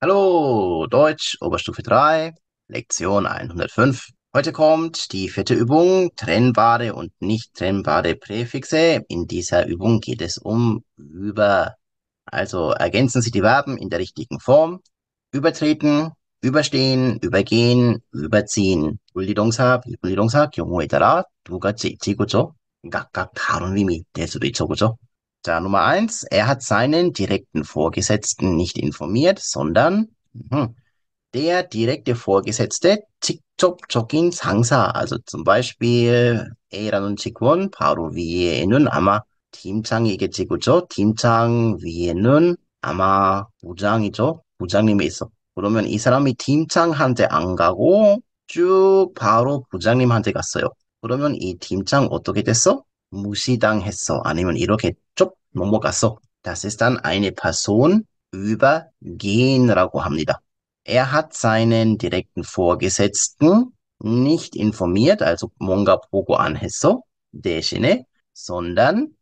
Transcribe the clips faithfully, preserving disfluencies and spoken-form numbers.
Hallo, Deutsch, Oberstufe drei, Lektion hundertfünf. Heute kommt die vierte Übung, trennbare und nicht trennbare Präfixe. In dieser Übung geht es um über. Also ergänzen Sie die Verben in der richtigen Form. übertreten, überstehen, übergehen, überziehen. 분리동사, 비분리동사 경우에 따라 두 가지 있지, 그죠? 각각 다른 의미 될 수도 있죠, 그죠? 자, Nummer eins. Er hat seinen direkten Vorgesetzten nicht informiert, sondern hm, der direkte Vorgesetzte 직접적인 상사, also zum Beispiel A라는 직원 바로 위에는 아마 팀장이겠지, 그죠? 팀장 위에는 아마 부장이죠? 부장님이 있어. 그러면 이 사람이 팀장한테 안 가고 쭉 바로 부장님한테 갔어요. 그러면 이 팀장 어떻게 됐어? 무시당했어. 아니면 이렇게 쭉 넘어갔어. Das ist dann eine Person übergehen라고 합니다. Er hat seinen direkten Vorgesetzten nicht informiert, also 뭔가 보고 안 했어, 대신에, sondern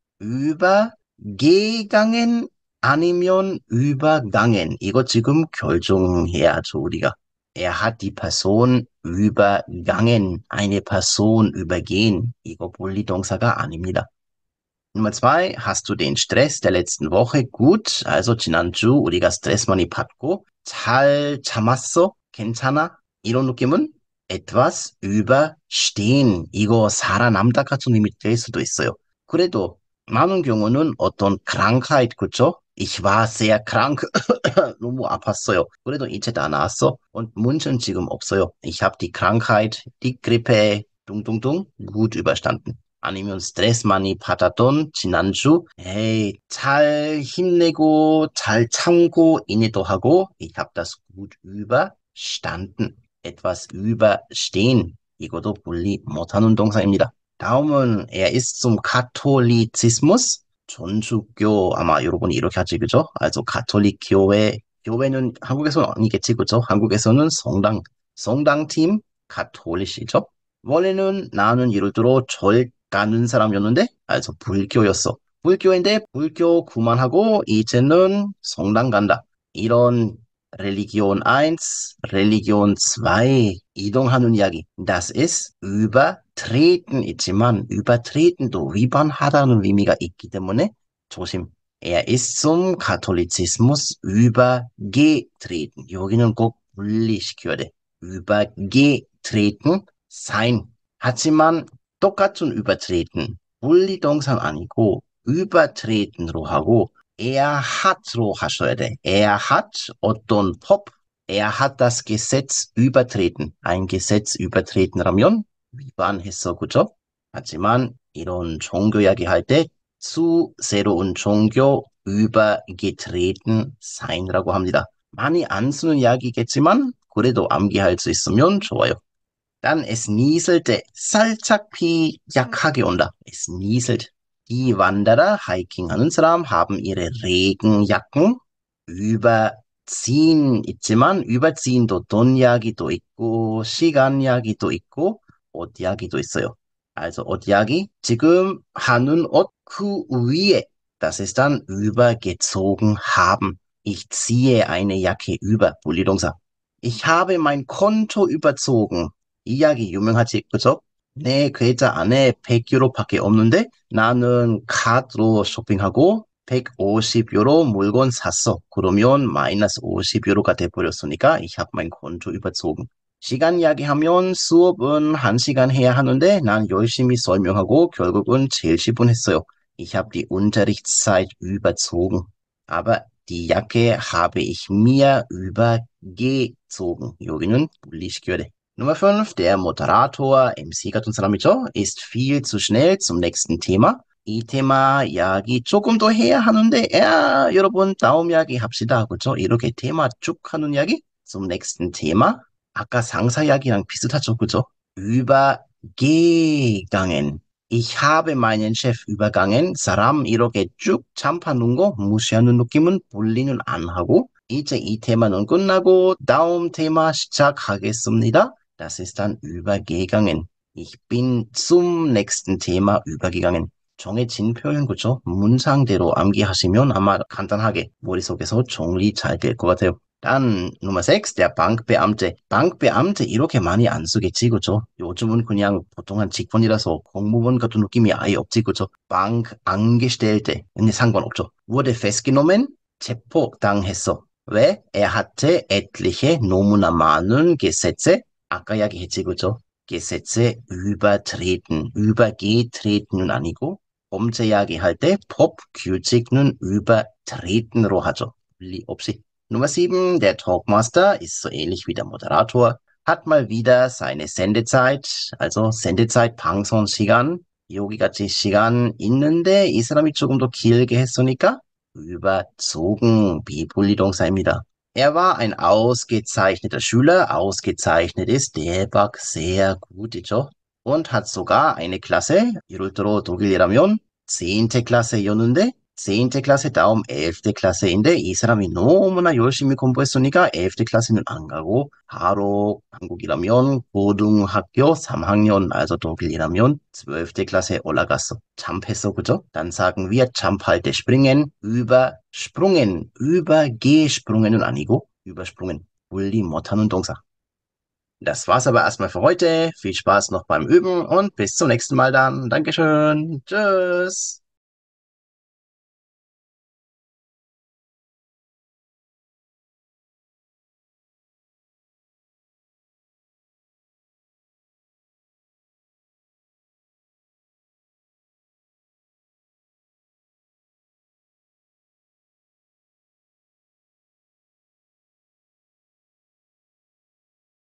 übergegangen 아니면 übergangen. 이거 지금 결정해야죠, 우리가. Er hat die Person übergangen, eine Person übergehen. 이거 본리동사가 아닙니다. Nummer zwei, hast du den Stress der letzten Woche gut, also 지난주 우리가 스트레스 많이 받고 잘 참았어? 괜찮아? 이런 느낌은 etwas überstehen. 이거 살아남다 같은 의미 될 수도 있어요. 그래도 많은 경우는 어떤 Krankheit, 그쵸? Ich war sehr krank. 너무 아팠어요. 그래도 이제 다 나았어. und 문제는 지금 없어요. Ich habe die Krankheit, die Grippe, 둥둥둥 gut überstanden. 아니면 스트레스 많이 받았던 지난주, 에이, 잘 힘내고, 잘 참고, 인내도 하고, ich habe das gut überstanden. etwas überstehen. 이것도 분리 못하는 동사입니다. 다음은, er ist zum Katholizismus, 전주교, 아마 여러분이 이렇게 하지, 그죠? also 가톨릭 교회, 교회는 한국에서는 아니겠지, 그죠? 한국에서는 성당, 성당팀, 가톨릭이죠? 원래는 나는 예를 들어 절 가는 사람이었는데, also 불교였어. 불교인데 불교 그만하고 이제는 성당 간다. 이런 Religion eins, Religion zwei 이동하는 이야기. Das ist übertreten 있지만 übertreten도 위반하다는 의미가 있기 때문에 조심. Er ist zum Katholizismus übergetreten. 여기는 꼭 분리시켜야 돼. übergetreten sein. 하지만 똑같은 übertreten, 분리동사 아니고 übertreten으로 하고 er hat로 하셔야 돼. Er hat 어떤 법, er hat das Gesetz übertreten. ein Gesetz übertreten라면 위반했어, 그죠? 하지만 이런 종교 이야기할 때 zu 새로운 종교 übergetreten sein라고 합니다. 많이 안 쓰는 이야기겠지만 그래도 암기할 수 있으면 좋아요. Dann es nieselte 살짝 비 약하게 온다. Es nieselt. Die Wanderer, 하이킹하는 사람, haben ihre Regenjacken überziehen 있지만 überzieh도 돈 이야기도 있고 시간 이야기도 있고 옷 이야기도 있어요. Also 옷 이야기 지금 하는 옷 그 위에 das ist dann übergezogen haben. Ich ziehe eine Jacke über. 분리동사. Ich habe mein Konto überzogen. 이 이야기 유명하지, 그죠? 내 계좌 안에 백 유로밖에 없는데 나는 카드로 쇼핑하고 백오십 유로 물건 샀어. 그러면 마이너스 오십 유로가 돼버렸으니까 ich habe mein Konto überzogen. 시간 이야기하면 수업은 한 시간 해야 하는데 난 열심히 설명하고 결국은 칠십 분 했어요. Ich habe die Unterrichtszeit überzogen. Aber die Jacke habe ich mir übergezogen. 여기는 분리시켜야 돼. Nummer fünf, der Moderator, M C 같은 사람이죠, ist viel zu schnell zum nächsten Thema. 이 테마 이야기 조금 더 해야 하는데, 야, 여러분, 다음 이야기 합시다. 그죠? 이렇게 테마 쭉 하는 이야기, zum nächsten Thema. 아까 상사 이야기랑 비슷하죠, 그죠? übergegangen. Ich habe meinen Chef übergangen. 사람 이렇게 쭉 참파는 거 무시하는 느낌은 분리는 안 하고, 이제 이 테마는 끝나고 다음 테마 시작하겠습니다. Das ist dann übergegangen. Ich bin zum nächsten Thema übergegangen. 정해진 표현 그죠? 문장대로 암기하시면 아마 간단하게 머릿속에서 정리 잘 될 것 같아요. dann Nummer sechs, der Bankbeamte. Bankbeamte 이렇게 많이 안 쓰겠지, 그죠? 요즘은 그냥 보통한 직원이라서 공무원 같은 느낌이 아예 없지, 그죠? Bankangestellte. 근데 상관없죠. Wurde festgenommen, 체포당했어. 왜? Er hatte etliche 너무나 많은 Gesetze, 아까 이야기했지, 그죠? Gesetze übertreten. übergetreten은 아니고, 범죄 이야기할 때 법 규칙은 übertreten으로 하죠. 분리 없이. Nummer sieben, der Talkmaster ist so ähnlich wie der Moderator, hat mal wieder seine Sendezeit, also Sendezeit, 방송 시간, 여기같이 시간 있는데 이 사람이 조금 더 길게 했으니까 überzogen, 비분리동사입니다. Er war ein ausgezeichneter Schüler, ausgezeichnet ist, der war sehr gut, 있죠? Und hat sogar eine Klasse, 예를 들어 독일이라면 zehnte Klasse였는데 zehnte Klasse 다음 elfte Klasse인데 이 사람이 너무나 열심히 공부했으니까 elfte Klasse는 안 가고 바로 한국이라면 고등학교 삼 학년, also 독일이라면 zwölfte Klasse 올라갔어. 잠했어, 그죠? Dann sagen wir 잠할 때 springen, übersprungen, übergesprungen은 아니고 übersprungen, 분리 못하는 동사. Das war's aber erstmal für heute. Viel Spaß noch beim Üben und bis zum nächsten Mal dann. Dankeschön. Tschüss.